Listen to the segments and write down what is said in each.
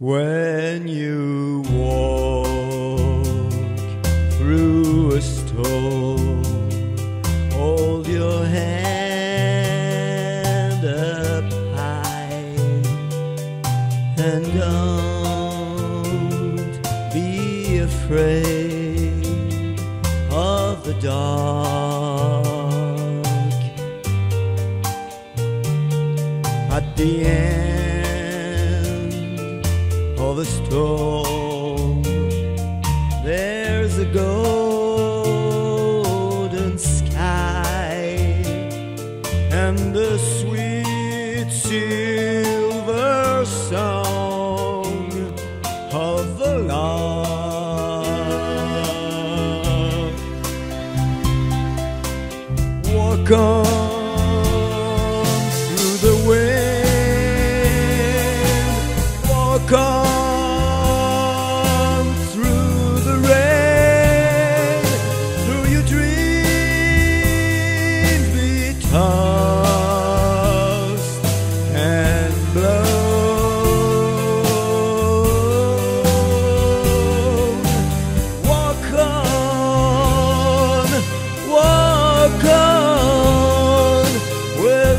When you walk through a storm, hold your hand up high and don't be afraid of the dark. At the end of a storm, there's a golden sky and the sweet silver song of the lark. Walk on through the wind, walk on through the rain, through your dreams be tossed and blown. Walk on, walk on with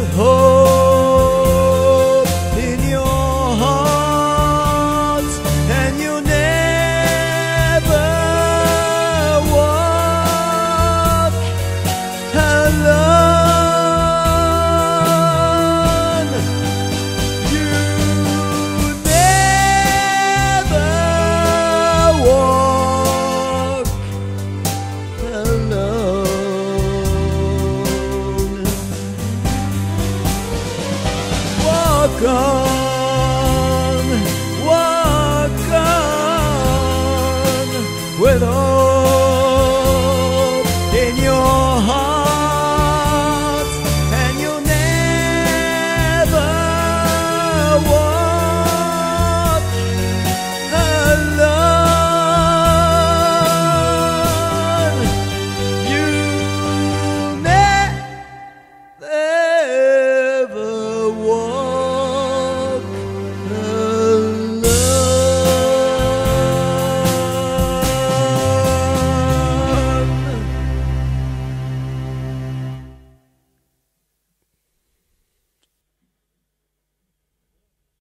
hope in your heart, and you'll never walk alone. You never walk alone. Walk on, walk on with hope in your heart.